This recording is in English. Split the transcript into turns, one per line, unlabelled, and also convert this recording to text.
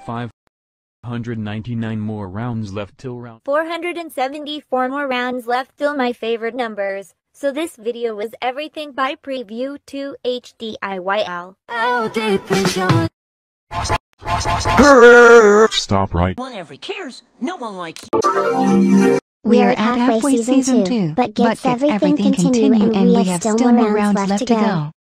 599 more rounds left till round
474 more rounds left till my favorite numbers. So this video was everything by preview to HDIYL.
How deep is your...
Stop right.
One every cares. No one likes you.
We are at halfway season 2, but gets everything continue and we have still more rounds left to go.